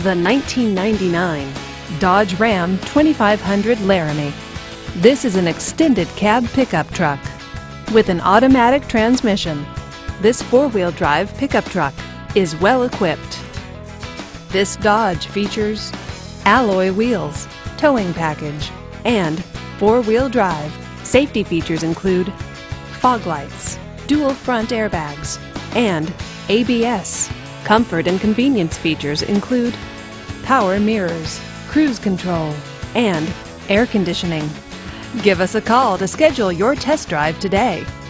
the 1999 Dodge Ram 2500 Laramie. This is an extended cab pickup truck with an automatic transmission. This four-wheel drive pickup truck is well equipped. This Dodge features alloy wheels, towing package, and four-wheel drive. Safety features include fog lights, dual front airbags, and ABS. Comfort and convenience features include power mirrors, cruise control, and air conditioning. Give us a call to schedule your test drive today.